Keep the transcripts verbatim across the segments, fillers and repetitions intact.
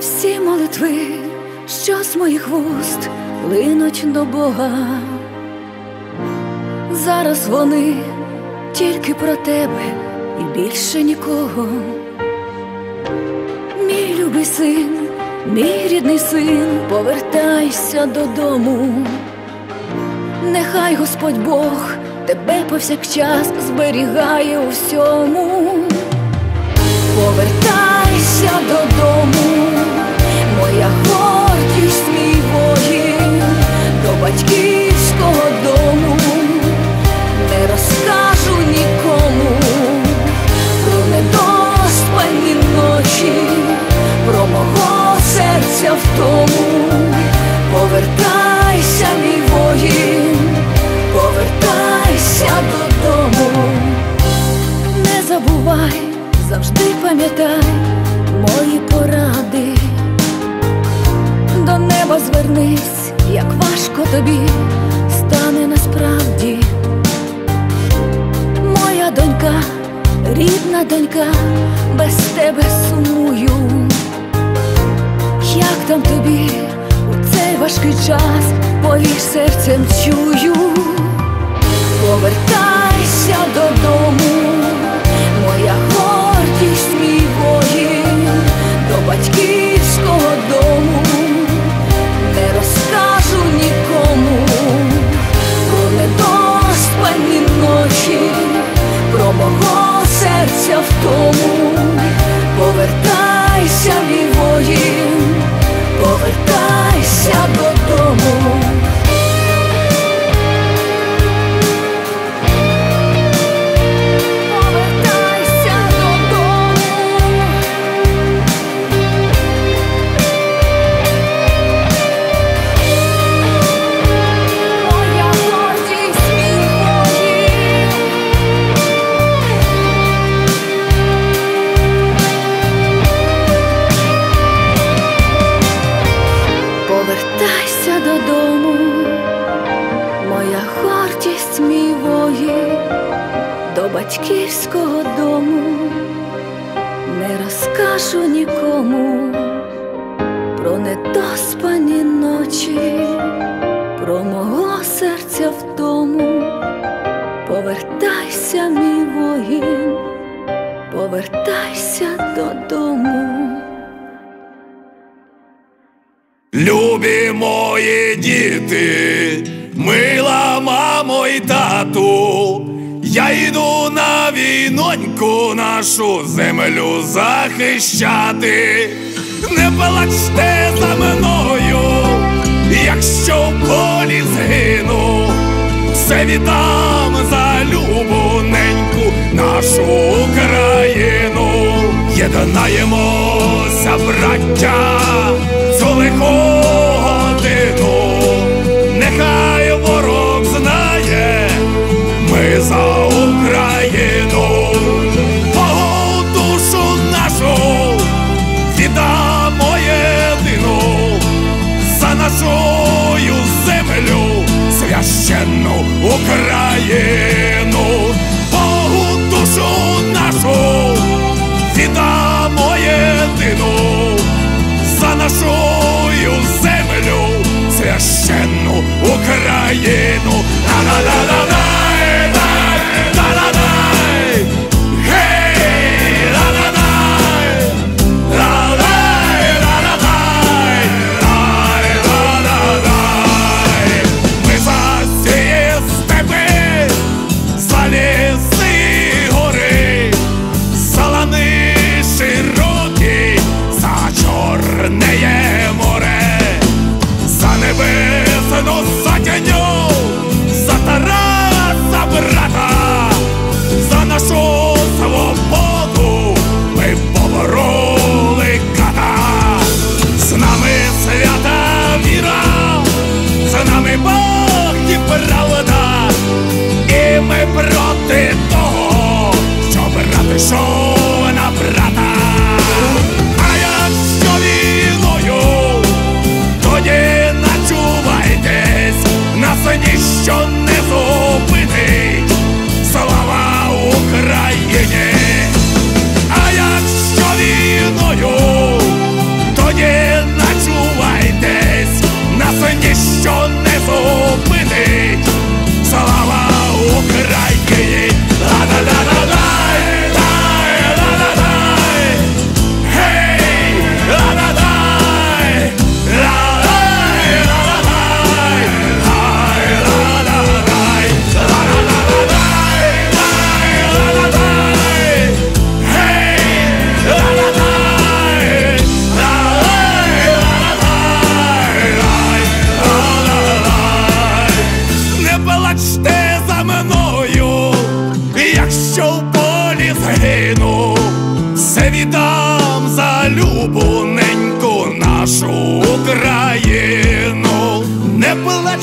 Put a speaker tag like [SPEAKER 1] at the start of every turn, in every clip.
[SPEAKER 1] Всі молитви, що з моїх вуст линуть до Бога, зараз вони тільки про тебе і більше нікого. Мій любий син, мій рідний син, повертайся додому. Нехай Господь Бог тебе повсякчас зберігає у всьому. Повертайся додому, моя гордість, мій воїн, до батьківського дому. Не розкажу нікому про недоспані ночі, про мого серця втому. Повертайся, мій воїн, повертайся додому. Не забувай, завжди пам'ятай мої поради. До неба звернись, як важко тобі стане насправді. Моя донька, рідна донька, без тебе сумую. Як там тобі у цей важкий час, повір, серцем чую. Повертайся додому, моя гордість, мій воїн, до батьківського дому. Не розкажу нікому про недоспані ночі, про мого серця втому. Повертайся, мій воїн, повертайся додому. Повертайся додому, моя гордість, мій воїн, до батьківського дому. Не розкажу нікому про недоспані ночі, про мого серця втому. Повертайся, мій воїн, повертайся додому.
[SPEAKER 2] Любі мої діти, мила мамо й тату, я йду на війноньку нашу землю захищати. Не плачте за мною, якщо в полі згину, все віддам за любоненьку нашу Україну. Єднаємося, браття, цю лиху годину, нехай ворог знає, ми за Україну. Богу душу нашу віддамо єдину, за нашою землю священну Україну. Богу душу нашу віддамо єдину, за нашою землю священну Україну. Ла-ла-ла-ла-лай, ла-ла-лай, гей, ла-ла-лай, ла-лай, ла-ла-лай, лай, ла-ла-лай. Ми за ці степи, за ліси, гори,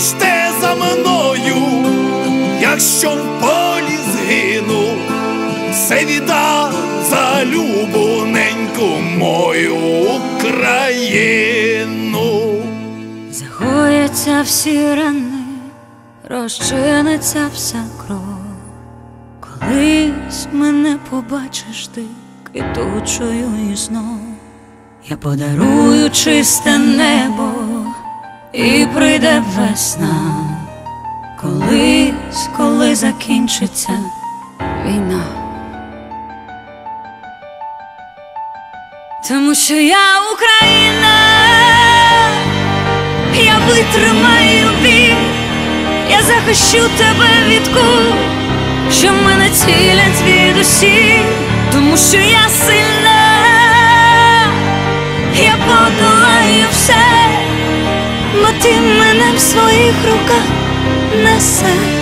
[SPEAKER 2] стежте за мною, якщо в полі згину, все віддам за любу неньку мою Україну.
[SPEAKER 1] Загояться всі рани, розчиниться вся кров. Колись мене побачиш ти квітучою і знов. Я подарую чисте небо, і прийде весна. Колись, коли закінчиться війна. Тому що я Україна, я витримаю біль, я захищу тебе від куль, що мене цілять звідусіль. Тому що я сильна, я подолаю все, бо ти мене в своїх руках несеш.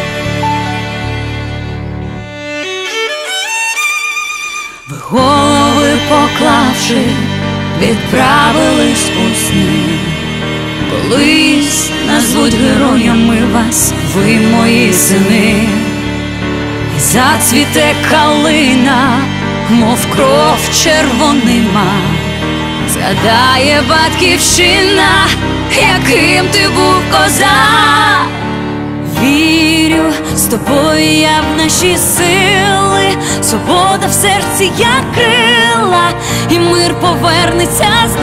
[SPEAKER 1] Ви голови поклавши, відправились у сни. Колись назвуть героями вас, ви мої сини. І зацвіте калина, мов кров червонима. Згадає батьківщина, яким ти був козак. Вірю, з тобою я в наші сили, свобода в серці, як крила, і мир повернеться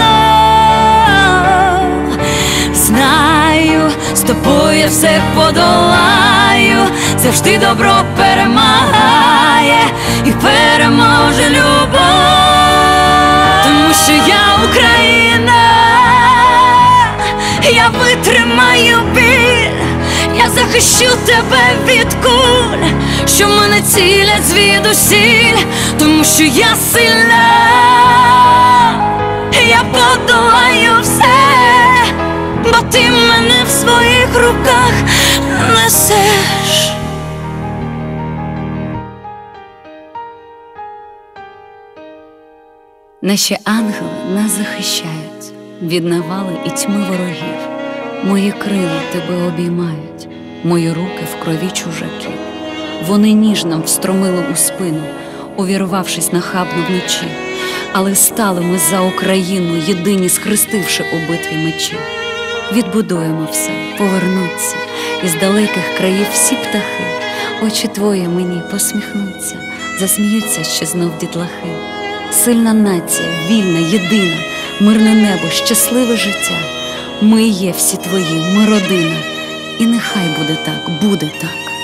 [SPEAKER 1] знов. Знаю, з тобою я все подолаю, завжди добро перемагає і переможе любов. Тому що я Україна, я витримаю біль, я захищу тебе від куль, що мене цілять звідусіль. Тому що я сильна, я подолаю все, бо ти мене в своїх руках несеш. Наші ангели нас захищають від навали і тьми ворогів. Мої крила тебе обіймають, мої руки в крові чужаків. Вони ніж нам встромили у спину, увірвавшись нахабно вночі. Але стали ми за Україну, єдині схрестивши у битві мечі. Відбудуємо все, повернуться, із далеких країв всі птахи. Очі твої мені посміхнуться, засміються ще знов дітлахи. Сильна нація, вільна, єдина, мирне небо, щасливе життя. Ми є всі твої, ми родина. І нехай буде так, буде так.